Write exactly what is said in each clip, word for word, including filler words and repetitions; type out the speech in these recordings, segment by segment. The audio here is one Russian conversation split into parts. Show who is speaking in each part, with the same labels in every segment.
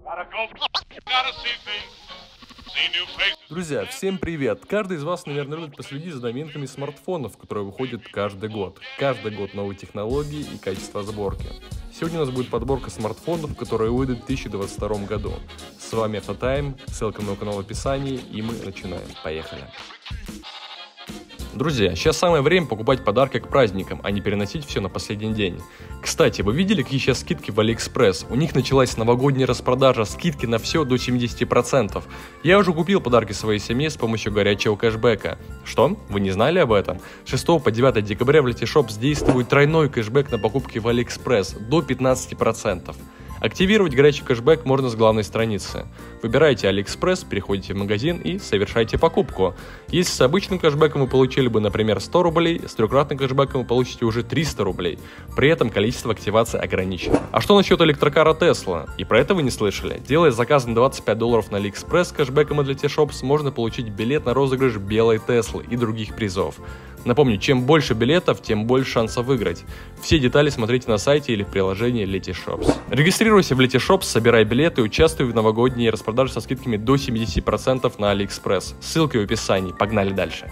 Speaker 1: Друзья, всем привет! Каждый из вас, наверное, любит последить за новинками смартфонов, которые выходят каждый год. Каждый год новые технологии и качество сборки. Сегодня у нас будет подборка смартфонов, которые выйдут в две тысячи двадцать втором году. С вами Автотайм, ссылка на мой канал в описании, и мы начинаем. Поехали! Друзья, сейчас самое время покупать подарки к праздникам, а не переносить все на последний день. Кстати, вы видели, какие сейчас скидки в Алиэкспресс? У них началась новогодняя распродажа, скидки на все до семидесяти процентов. Я уже купил подарки своей семье с помощью горячего кэшбэка. Что? Вы не знали об этом? с шестого по девятое декабря в Letyshops действует тройной кэшбэк на покупки в Алиэкспресс до пятнадцати процентов. Активировать горячий кэшбэк можно с главной страницы. Выбираете Алиэкспресс, переходите в магазин и совершаете покупку. Если с обычным кэшбэком вы получили бы, например, сто рублей, с трехкратным кэшбэком вы получите уже триста рублей. При этом количество активаций ограничено. А что насчет электрокара Tesla? И про это вы не слышали? Делая заказ на двадцать пять долларов на Алиэкспресс с кэшбэком от Letyshops, можно получить билет на розыгрыш белой Теслы и других призов. Напомню, чем больше билетов, тем больше шансов выиграть. Все детали смотрите на сайте или в приложении Letyshops. Регистрируйся в Letyshops, собирай билеты и участвуй в новогодней распродаже со скидками до семидесяти процентов на Алиэкспресс. Ссылка в описании. Погнали дальше.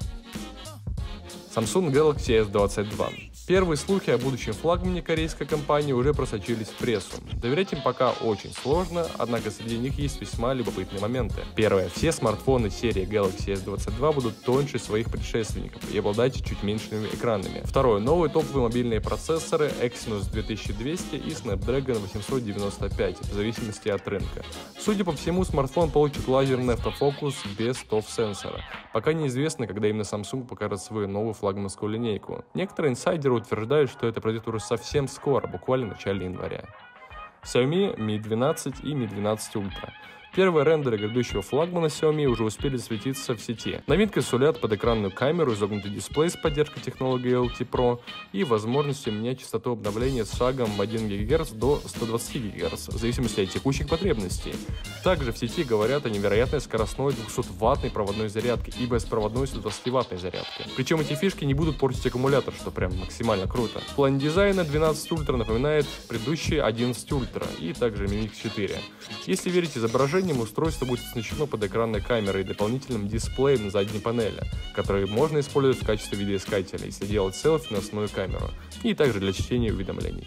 Speaker 1: Samsung Galaxy эс двадцать два. Первые слухи о будущем флагмане корейской компании уже просочились в прессу. Доверять им пока очень сложно, однако среди них есть весьма любопытные моменты. Первое. Все смартфоны серии Galaxy эс двадцать два будут тоньше своих предшественников и обладать чуть меньшими экранами. Второе. Новые топовые мобильные процессоры Exynos две тысячи двести и Snapdragon восемьсот девяносто пять, в зависимости от рынка. Судя по всему, смартфон получит лазерный автофокус без тоф-сенсора. Пока неизвестно, когда именно Samsung покажет свою новую флагманскую линейку. Некоторые инсайдеры утверждают, что это произойдет уже совсем скоро, буквально в начале января. Xiaomi Mi двенадцать и Mi двенадцать Ultra. Первые рендеры грядущего флагмана Xiaomi уже успели засветиться в сети. Новинкой сулят подэкранную камеру, изогнутый дисплей с поддержкой технологии эл ти Pro и возможностью менять частоту обновления с шагом в один гигагерц до ста двадцати гигагерц, в зависимости от текущих потребностей. Также в сети говорят о невероятной скоростной двухсотваттной проводной зарядке и беспроводной сто двадцативаттной зарядке. Причем эти фишки не будут портить аккумулятор, что прям максимально круто. В плане дизайна двенадцать Ultra напоминает предыдущий одиннадцать Ultra и также Mi Mix четыре. Если верить изображению, устройство будет оснащено подэкранной камерой и дополнительным дисплеем на задней панели, который можно использовать в качестве видеоискателя, если делать селфи на основную камеру, и также для чтения уведомлений.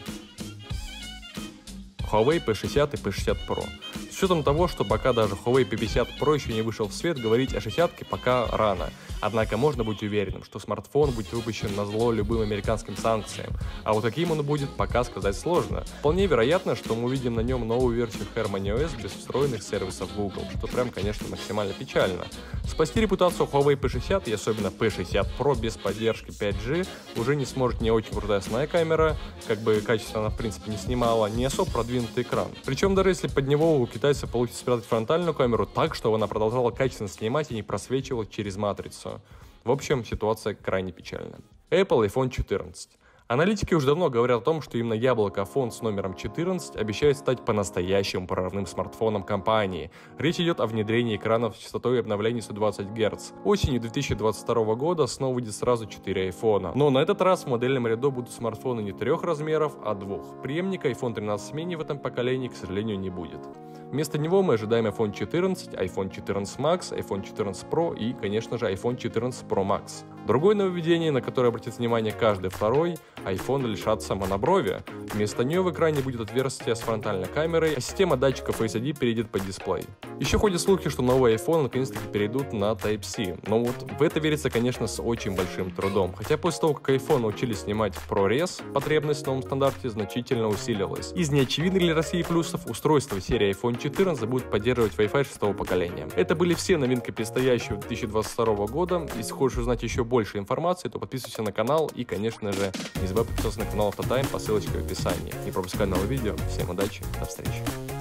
Speaker 1: Huawei пи шестьдесят и пи шестьдесят Pro. С учетом того, что пока даже Huawei пи пятьдесят Pro еще не вышел в свет, говорить о шестидесятке пока рано. Однако можно быть уверенным, что смартфон будет выпущен назло любым американским санкциям, а вот каким он будет, пока сказать сложно. Вполне вероятно, что мы увидим на нем новую версию HarmonyOS без встроенных сервисов Google, что прям, конечно, максимально печально. Спасти репутацию Huawei пи шестьдесят и особенно пи шестьдесят Pro без поддержки пять джи уже не сможет не очень крутая основная камера, как бы качество она в принципе не снимала, не особо продвинутый экран. Причем даже если под него у китайцев получится спрятать фронтальную камеру так, чтобы она продолжала качественно снимать и не просвечивала через матрицу. В общем, ситуация крайне печальная. Apple iPhone четырнадцать. Аналитики уже давно говорят о том, что именно яблоко iPhone с номером четырнадцать обещает стать по-настоящему прорывным смартфоном компании. Речь идет о внедрении экранов с частотой обновлений сто двадцать герц. Осенью две тысячи двадцать второго года снова выйдет сразу четыре айфона. Но на этот раз в модельном ряду будут смартфоны не трех размеров, а двух. Преемника iPhone тринадцать mini в этом поколении, к сожалению, не будет. Вместо него мы ожидаем iPhone четырнадцать, iPhone четырнадцать Max, iPhone четырнадцать Pro и, конечно же, iPhone четырнадцать Pro Max. Другое нововведение, на которое обратит внимание каждый второй, iPhone лишатся моноброви. Вместо нее в экране будет отверстие с фронтальной камерой, а система датчиков Face ай ди перейдет под дисплей. Еще ходят слухи, что новые iPhone наконец-таки перейдут на Type-C, но вот в это верится, конечно, с очень большим трудом. Хотя после того, как iPhone научились снимать ProRes, потребность в новом стандарте значительно усилилась. Из неочевидных для России плюсов устройство серии iPhone четырнадцать будет поддерживать Wi-Fi шестого поколения. Это были все новинки предстоящего две тысячи двадцать второго года. Если хочешь узнать еще больше информации, то подписывайся на канал и, конечно же, не забывай подписаться на канал Автотайм по ссылочке в описании. Не пропускай новые видео. Всем удачи, до встречи.